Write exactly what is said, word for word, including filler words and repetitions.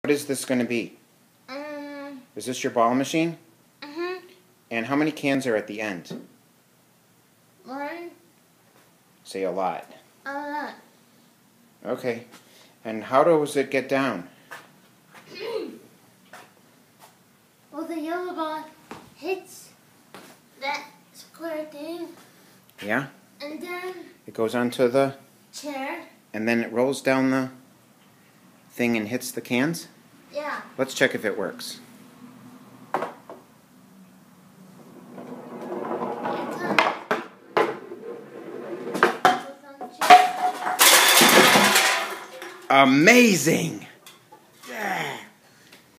What is this going to be? Um. Is this your ball machine? Mhm. And how many cans are at the end? One. Say a lot. A lot. Okay. And how does it get down? Well, the yellow ball hits that square thing. Yeah? And then It goes onto the... chair. And then it rolls down the thing and hits the cans? Yeah. Let's check if it works. Amazing!